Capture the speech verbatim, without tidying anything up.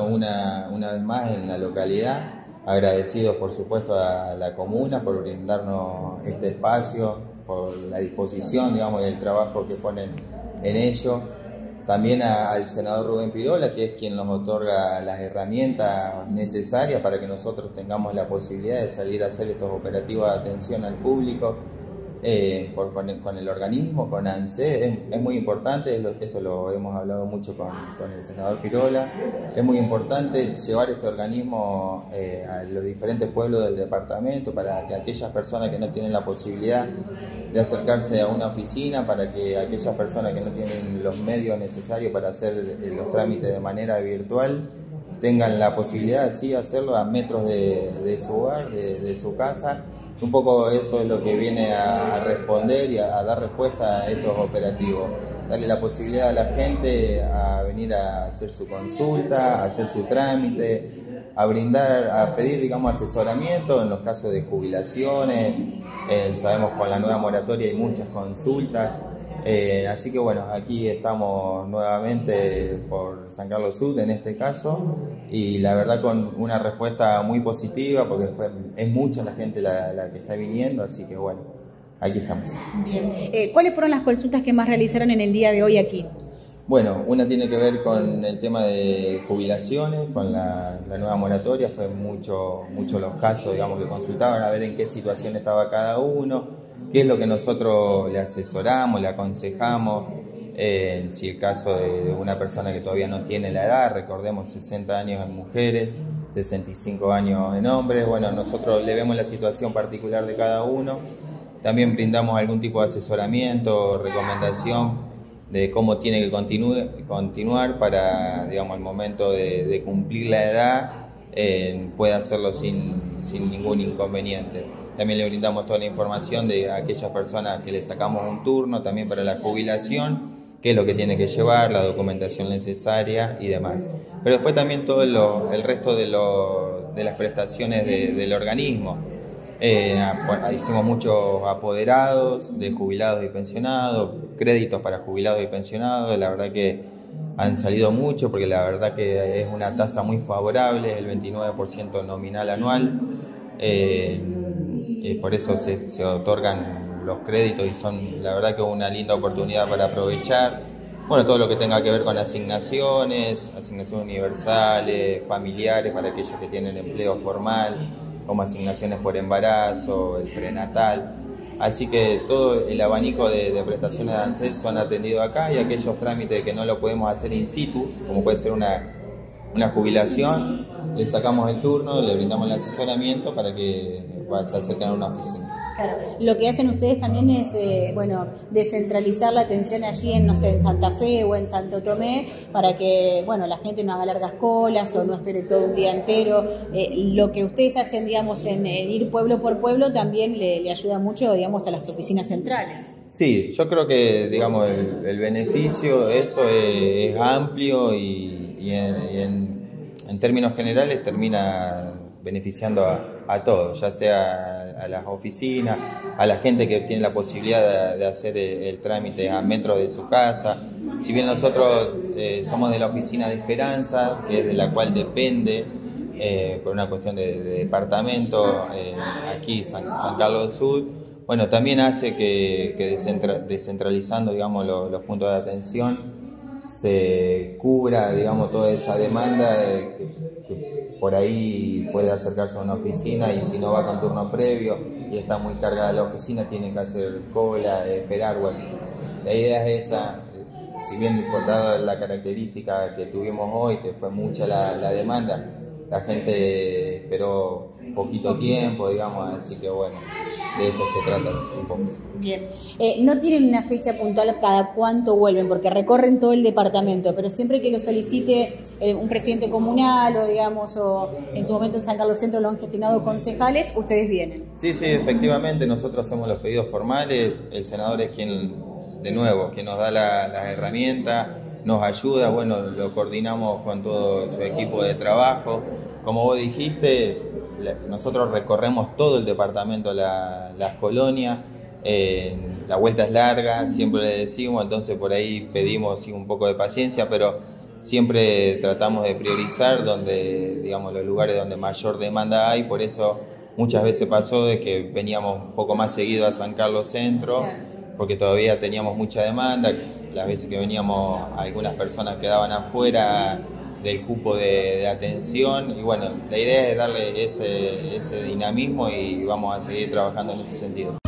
Una, una vez más en la localidad, agradecidos por supuesto a la comuna por brindarnos este espacio, por la disposición, digamos, y el trabajo que ponen en ello. También a, al senador Rubén Pirola, que es quien nos otorga las herramientas necesarias para que nosotros tengamos la posibilidad de salir a hacer estos operativos de atención al público. Eh, por, con, el, con el organismo, con ANSES, es, es muy importante, lo, esto lo hemos hablado mucho con, con el senador Pirola, es muy importante llevar este organismo eh, a los diferentes pueblos del departamento para que aquellas personas que no tienen la posibilidad de acercarse a una oficina, para que aquellas personas que no tienen los medios necesarios para hacer eh, los trámites de manera virtual, tengan la posibilidad de sí hacerlo a metros de, de su hogar, de, de su casa. Un poco eso es lo que viene a, a responder y a, a dar respuesta a estos operativos. Darle la posibilidad a la gente a venir a hacer su consulta, a hacer su trámite, a brindar, a pedir, digamos, asesoramiento en los casos de jubilaciones. Eh, sabemos con la nueva moratoria hay muchas consultas. Eh, así que bueno, aquí estamos nuevamente por San Carlos Sud en este caso y la verdad con una respuesta muy positiva porque fue, es mucha la gente la, la que está viniendo, así que bueno, aquí estamos. Bien, eh, ¿cuáles fueron las consultas que más realizaron en el día de hoy aquí? Bueno, una tiene que ver con el tema de jubilaciones, con la, la nueva moratoria, fue mucho, mucho los casos, digamos, que consultaban a ver en qué situación estaba cada uno, qué es lo que nosotros le asesoramos, le aconsejamos, eh, si el caso de una persona que todavía no tiene la edad, recordemos sesenta años en mujeres, sesenta y cinco años en hombres, bueno, nosotros le vemos la situación particular de cada uno, también brindamos algún tipo de asesoramiento, recomendación, de cómo tiene que continue, continuar para, digamos, al momento de, de cumplir la edad, eh, pueda hacerlo sin, sin ningún inconveniente. También le brindamos toda la información de aquellas personas que le sacamos un turno, también para la jubilación, qué es lo que tiene que llevar, la documentación necesaria y demás. Pero después también todo lo, el resto de, lo, de las prestaciones de, del organismo. Eh, hicimos muchos apoderados de jubilados y pensionados, créditos para jubilados y pensionados, la verdad que han salido mucho porque la verdad que es una tasa muy favorable, el veintinueve por ciento nominal anual, eh, y por eso se, se otorgan los créditos y son la verdad que una linda oportunidad para aprovechar. Bueno, todo lo que tenga que ver con asignaciones, asignaciones universales, familiares para aquellos que tienen empleo formal, como asignaciones por embarazo, el prenatal. Así que todo el abanico de, de prestaciones de ANSES son atendidos acá y aquellos trámites que no lo podemos hacer in situ, como puede ser una, una jubilación, le sacamos el turno, le brindamos el asesoramiento para que se acerquen a una oficina. Claro, lo que hacen ustedes también es, eh, bueno, descentralizar la atención allí en, no sé, en Santa Fe o en Santo Tomé, para que, bueno, la gente no haga largas colas o no espere todo un día entero. Eh, lo que ustedes hacen, digamos, en, en ir pueblo por pueblo también le, le ayuda mucho, digamos, a las oficinas centrales. Sí, yo creo que, digamos, el, el beneficio de esto es, es amplio y, y, en, y en, en términos generales termina beneficiando a, a todos, ya sea a las oficinas, a la gente que tiene la posibilidad de, de hacer el, el trámite a metros de su casa. Si bien nosotros eh, somos de la oficina de Esperanza, que es de la cual depende, eh, por una cuestión de, de departamento, eh, aquí San, San Carlos Sud, bueno, también hace que, que descentra, descentralizando, digamos, los, los puntos de atención, se cubra, digamos, toda esa demanda de que, que por ahí puede acercarse a una oficina y si no va con turno previo y está muy cargada la oficina, tiene que hacer cola, esperar. Bueno, la idea es esa, si bien por dada la característica que tuvimos hoy, que fue mucha la, la demanda, la gente esperó poquito tiempo, digamos, así que bueno, de eso se trata un poco. Bien, eh, no tienen una fecha puntual cada cuánto vuelven, porque recorren todo el departamento, pero siempre que lo solicite eh, un presidente comunal o digamos, o en su momento en San Carlos Centro lo han gestionado concejales, ustedes vienen. Sí, sí, efectivamente, nosotros hacemos los pedidos formales, el senador es quien, de nuevo, quien nos da la, las herramientas, nos ayuda, bueno, lo coordinamos con todo su equipo de trabajo. Como vos dijiste, nosotros recorremos todo el departamento, la, las colonias, eh, la vuelta es larga, siempre le decimos, entonces por ahí pedimos sí, un poco de paciencia, pero siempre tratamos de priorizar donde, digamos, los lugares donde mayor demanda hay, por eso muchas veces pasó de que veníamos un poco más seguido a San Carlos Centro, porque todavía teníamos mucha demanda. Las veces que veníamos, algunas personas quedaban afuera del cupo de, de atención, y bueno, la idea es darle ese, ese dinamismo y vamos a seguir trabajando en ese sentido.